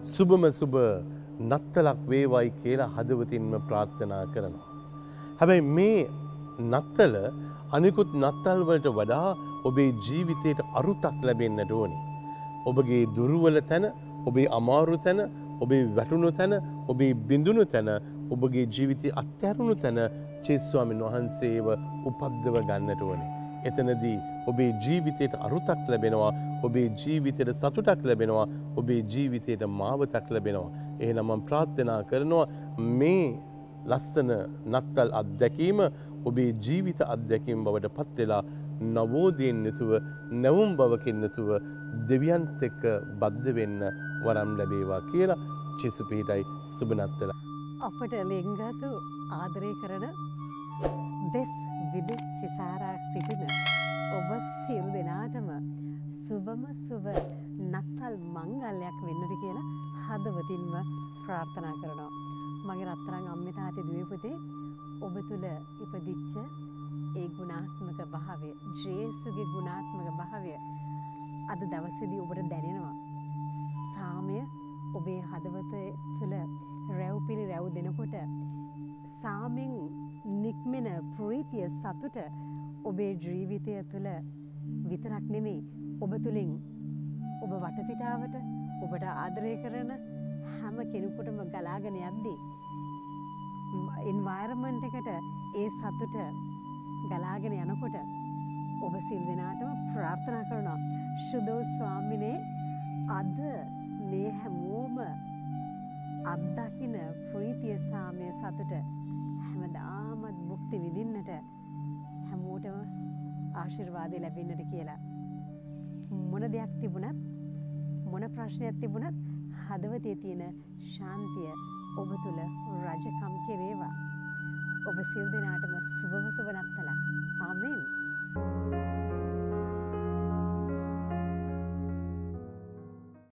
සුබම සුබ නත්තලක් වේවයි කියලා හදවතින්ම ප්‍රාර්ථනා කරනවා. හැබැයි මේ නත්තල අනිකුත් නත්තල් වලට වඩා ඔබේ ජීවිතයට අරුතක් ලැබෙන්නට ඕනේ. ඔබගේ දුර්වල තැන, ඔබේ අමාරු තැන, ඔබේ වැටුණු තැන, ඔබේ බිඳුණු තැන, ඔබගේ ජීවිතයේ අත්හැරුණු තැන ජේසුස් ස්වාමීන් වහන්සේව උපද්දව ගන්නට ඕනේ. එතනදී ඔබේ ජීවිතයට අරුතක් ලැබෙනවා, ඔබේ ජීවිතයට සතුටක් ලැබෙනවා, ඔබේ ජීවිතයට මාවතක් ලැබෙනවා. එහෙනම් මම ප්‍රාර්ථනා කරනවා මේ ලස්සන නත්තල් අත්දැකීම ඔබේ ජීවිත අත්දැකීම් බවට පත් වෙලා නවෝදයෙන් යුතුව නැවුම් බවකින් යුතුව දෙවියන්ත් එක්ක බද්ධ වෙන්න වරම් ලැබේවා කියලා ජේසු පිහිටයි සුබ නත්තල. අපට ලෙන්ගතු ආදරය කරන දෙස් විදෙස් සිසාරා සිටින ඔබ සියලු දෙනාටම සුබම සුබ නත්තල් මංගල්‍යයක් වෙන්නට කියලා හදවතින්ම ප්‍රාර්ථනා කරනවා. මගේ රත්තරන් අම්මේ තාත්තේ දුවේ පුතේ ඔබ තුල ඉපදිච්ච ඒ ගුණාත්මක භාවය, ජේසුගේ ගුණාත්මක භාවය අද දවසේදී ඔබට දැනෙනවා. සාමය ඔබේ හදවත තුල රැව්පිලි රැව් දෙනකොට සාමෙන් නික්මෙන ප්‍රීතිය සතුට ඔබේ ජීවිතය තුළ විතරක් නෙමෙයි ඔබ තුළින් ඔබ වටපිටාවට ඔබට ආදරය කරන හැම කෙනෙකුටම ගලාගෙන යද්දී එන්වයරන්මන්ට් එකට ඒ සතුට ගලාගෙන යනකොට ඔබ සිල් දෙනාටම ප්‍රාර්ථනා කරනවා ශුද්ධ ස්වාමිනේ අද මේ හැමෝම අත්දකින්න ප්‍රීතිය සාමය සතුට හැමදාමත් භුක්ති විඳින්නට හැමෝටම ආශිර්වාද ලැබෙන්නට කියලා මොන දෙයක් තිබුණත් මොන ප්‍රශ්නයක් තිබුණත් හදවතේ තියෙන ශාන්තිය ඔබ තුල රජකම් කෙරේවා. ඔබ සියලු දෙනාටම සුබම සුබ නත්තලක්. ආමෙන්.